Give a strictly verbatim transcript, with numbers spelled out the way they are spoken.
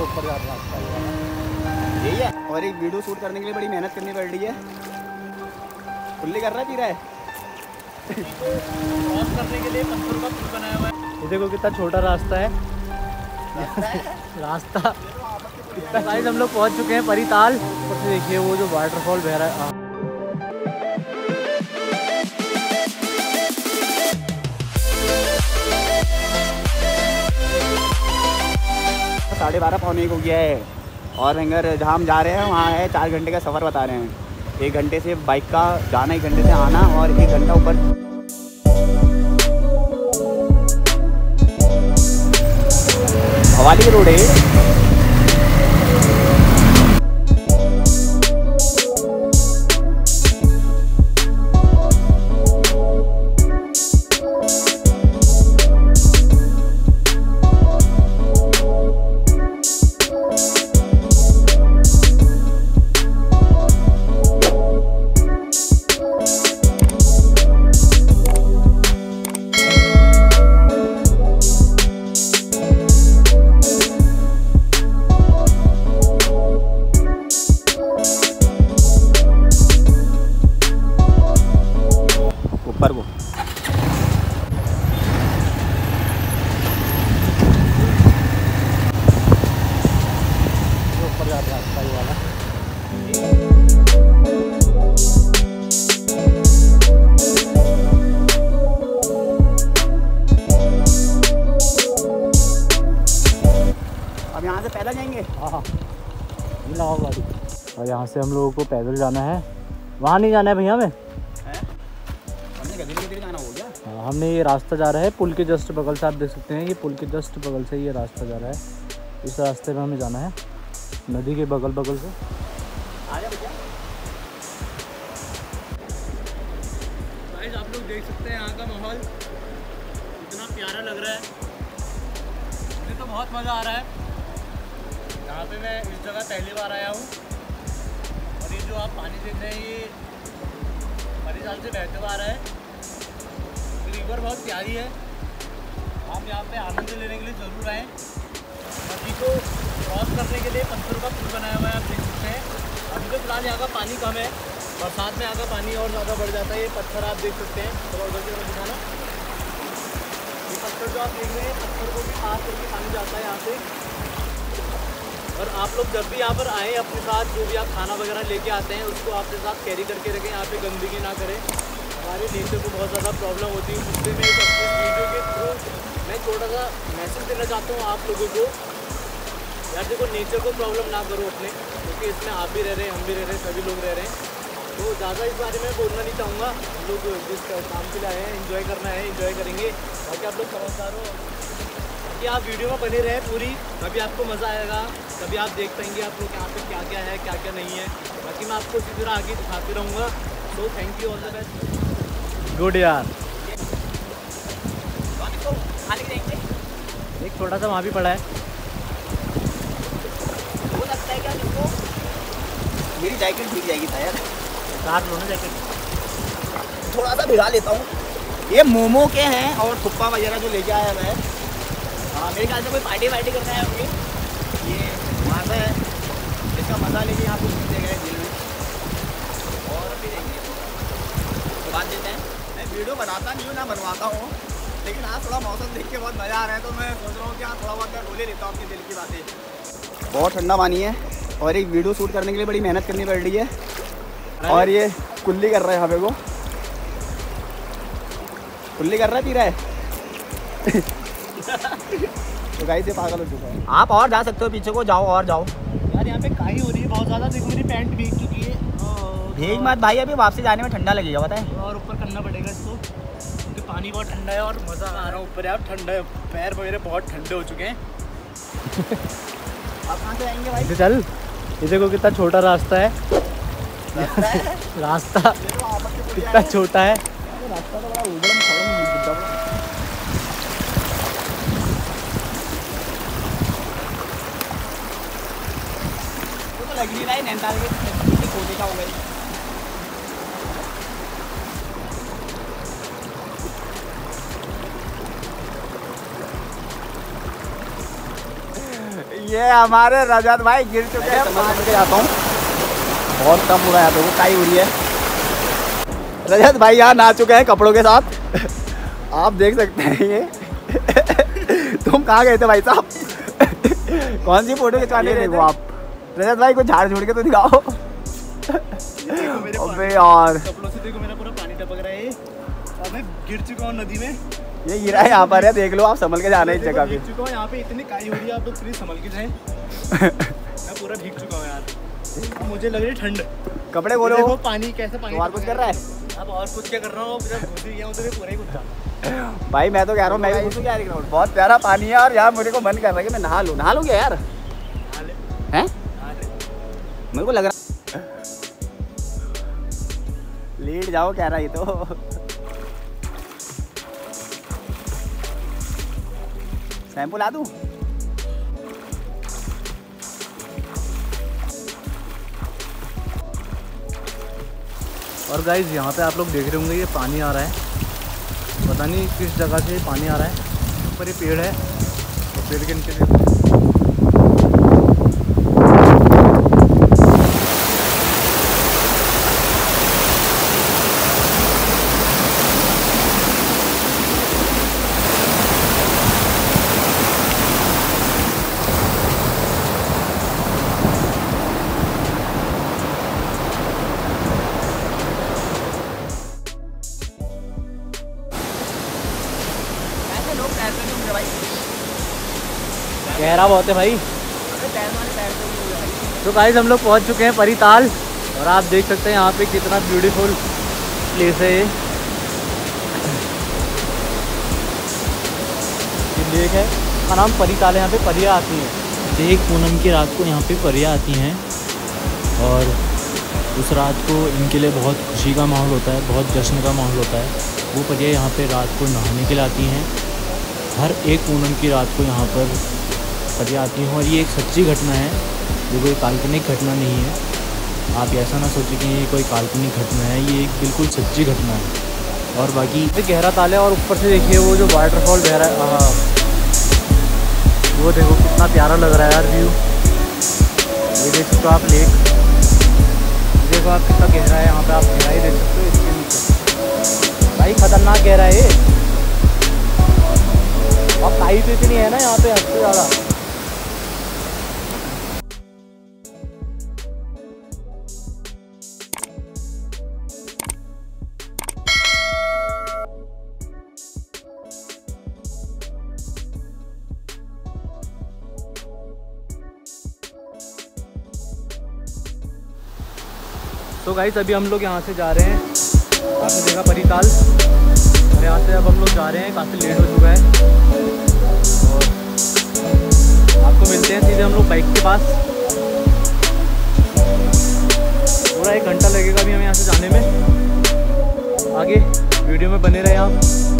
ऊपर जा रास्ता यही है। और एक वीडियो शूट करने के लिए बड़ी मेहनत करनी पड़ रही है। कुल्ली कर रहा है, पी रहा है क्रॉस करने के लिए पत्थर का पुल बनाया हुआ है। ये देखो कितना छोटा रास्ता है रास्ता कितना। गाइस हम लोग पहुंच चुके हैं परिताल। ऊपर से देखिए वो जो वाटरफॉल बह रहा है। साढ़े बारह पौने एक हो गया है और भयंकर जहाँ हम जा रहे हैं वहाँ है चार घंटे का सफ़र बता रहे हैं। एक घंटे से बाइक का जाना, एक घंटे से आना और एक घंटा ऊपर। हवाली रोड है। ऊपर को ऊपर जा रास्ता ये वाला। अब यहाँ से पैदल जाएंगे। हाँ लाओ गाड़ी। और यहाँ से हम लोगों को पैदल जाना है, वहाँ नहीं जाना है भैया हमें। जाना हो गया। हाँ, हमने ये रास्ता जा रहा है पुल के जस्ट बगल से। आप देख सकते हैं ये पुल के जस्ट बगल से ये रास्ता जा रहा है। इस रास्ते में हमें जाना है नदी के बगल बगल से। आजा भैया। गाइस आप लोग देख सकते हैं यहाँ का माहौल कितना प्यारा लग रहा है। मुझे तो बहुत मज़ा आ रहा है। यहाँ पे मैं इस जगह पहली बार आया हूँ और ये जो आप पानी देख रहे हैं ये परिताल से बहते हुए आ रहा है। रिवर बहुत प्यारी है। हम यहाँ पे आनंद लेने के लिए ज़रूर आएँ। नदी को क्रॉस करने के लिए पत्थरों का पुल बनाया हुआ है, आप देख सकते हैं। अभी तो फिलहाल यहाँ का पानी कम है, बरसात में यहाँ का पानी और ज़्यादा बढ़ जाता है। ये पत्थर आप देख सकते हैं, थोड़ा उधर की तरफ दिखाना। ये पत्थर जो आप देख रहे हैं पत्थर को भी पास करके पानी जाता है यहाँ से। और आप लोग जब भी यहाँ पर आएँ अपने साथ जो भी आप खाना वगैरह लेके आते हैं उसको आपके साथ कैरी करके रखें। यहाँ पे गंदगी ना करें। हमारे नेचर को बहुत ज़्यादा प्रॉब्लम होती है। उससे मैं इस अपने वीडियो के थ्रू मैं छोटा सा मैसेज देना चाहता हूँ आप लोगों को। यार देखो नेचर को प्रॉब्लम ना करो अपने, क्योंकि इसमें आप भी रह रहे हैं, हम भी रह रहे हैं, सभी लोग रह रहे हैं। तो ज़्यादा इस बारे में बोलना नहीं चाहूँगा। हम लोग जिस काम के लिए आए हैं इन्जॉय करना है, इन्जॉय करेंगे। बाकी आप लोग समझदार हो कि आप वीडियो में बने रहें पूरी, कभी आपको मज़ा आएगा, कभी आप देख पाएंगे आप लोग यहाँ पे क्या क्या है क्या क्या नहीं है। बाकी मैं आपको इसी तरह आगे दिखाते रहूँगा। तो thank you, all the best. Good यार। खाने के देंगे। एक छोटा सा वहाँ भी पड़ा है। वो लगता है क्या तुमको? मेरी जैकेट भीग जाएगी शायद। काट लो ना जैकेट। थोड़ा सा भिगा लेता हूँ। ये मोमो के हैं और थुप्पा वगैरह जो लेके आया है। हाँ मेरे ख्याल से कोई पार्टी वार्टी करना है होंगे। ये वहाँ से इसका मज़ा लेके यहाँ कुछ दे गए दिल में। और भी देंगे तो बात देते हैं। मैं वीडियो बनाता नहीं हूँ ना बनवाता हूँ, लेकिन आज थोड़ा मौसम देख के बहुत मज़ा आ रहा है तो मैं सोच रहा हूँ कि हाँ थोड़ा बहुत मैं बोले लेता हूँ अपने दिल की बातें। बहुत ठंडा पानी है और एक वीडियो शूट करने के लिए बड़ी मेहनत करनी पड़ रही है। और ये कुल्ली कर रहा है यहाँ पे को कुल्ली कर रहा है, पी रहा है तो गाइस ये पागल हो चुका है। आप और जा सकते हो पीछे को, जाओ और जाओ। यार यहाँ पे काई हो रही है बहुत ज़्यादा। देखो मेरी पैंट भीग चुकी है। भीग मत भाई, अभी वापसी जाने में ठंडा लगेगा पता है। और ऊपर करना पड़ेगा इसको क्योंकि पानी बहुत ठंडा है और मज़ा आ रहा है ऊपर। यार ठंडा है, पैर वगैरह बहुत ठंडे हो चुके हैं। आप कहाँ से आएंगे भाई? चल ये देखो कितना छोटा रास्ता है रास्ता कितना छोटा है। रास्ता तो बड़ा उबड़म खड़म तो लग नहीं रहा है नैनीताल के कोटे का हो गई। ये हमारे रजत भाई गिर चुके हैं। समझ के जाता हूँ, बहुत कम हो रहा है, तो वो काई हो रही है। रजत भाई यहाँ नहा चुके हैं कपड़ों के साथ, आप देख सकते हैं ये। तुम कहाँ गए थे भाई साहब? कौन सी फोटो खिंचवाने गए थे आप? रजत भाई को झाड़ झूड़ के तो दिखाओ। अबे यार कपड़ों से देखो मेरा पूरा पानी टपक रहा है। अब मैं गिर चुका हूँ नदी में। ये गिरा है यहाँ पर है, देख लो आप, संभल के जाना है इस जगह पे। भीग चुका हूँ यहाँ पे, इतनी काई हो रही है, आप लोग प्लीज संभल के जाएं। मैं पूरा भीग चुका हूँ यार, अब मुझे लग रही है ठंड। कपड़े बोलो, देखो पानी कैसे पानी और कुछ कर रहा है? अब और कुछ क्या कर रहा हूँ, जब घुस गया हूँ तो पूरा ही कुछ। भाई मैं तो कह रहा हूँ, मैं भी घुसूँ क्या? बहुत प्यारा पानी है और यार मुझे को मन कर रहा है कि मैं नहा लूँ। नहा लूँ क्या यार? हैं? मेरे को लग रहा लेट जाओ कह रहा है तो। शैम्पू ला दूँ? और गाइज यहाँ पे आप लोग देख रहे होंगे ये पानी आ रहा है, पता नहीं किस जगह से पानी आ रहा है। ऊपर ये पेड़ है और पेड़ के नीचे देखो। गहरा बहुत है भाई। तो गाइस हम लोग पहुंच चुके हैं परी ताल, और आप देख सकते हैं यहाँ पे कितना ब्यूटीफुल प्लेस है ये। लेक है, इसका नाम परी ताल है। यहाँ पे परियाँ आती हैं। एक पूनम की रात को यहाँ पे परियाँ आती हैं, और उस रात को इनके लिए बहुत खुशी का माहौल होता है, बहुत जश्न का माहौल होता है। वो परियाँ यहाँ पे रात को नहाने के लिए आती हैं। हर एक पूनम की रात को यहाँ पर परियाँ आती हैं, और ये एक सच्ची घटना है, ये कोई काल्पनिक घटना नहीं है। आप ऐसा ना सोचें कि ये कोई काल्पनिक घटना है, ये एक बिल्कुल सच्ची घटना है। और बाकी गहरा ताल है, और ऊपर से देखिए वो जो वाटरफॉल बह रहा है, हाँ वो देखो कितना प्यारा लग रहा है यार व्यू। ये देख सकते हो आप लेक, देखो आप कितना गहरा है, यहाँ पे आप गहराई देख सकते हो इसके नीचे। भाई खतरनाक गहरा है ये, और काई तो इतनी है ना यहाँ पे, हद से ज़्यादा। तो गाइस अभी हम लोग यहाँ से जा रहे हैं, आपने देखा परी ताल, और यहाँ से अब हम लोग जा रहे हैं, काफ़ी लेट हो चुका है। और आपको मिलते हैं सीधे हम लोग बाइक के पास। पूरा एक घंटा लगेगा अभी हमें यहाँ से जाने में। आगे वीडियो में बने रहे आप।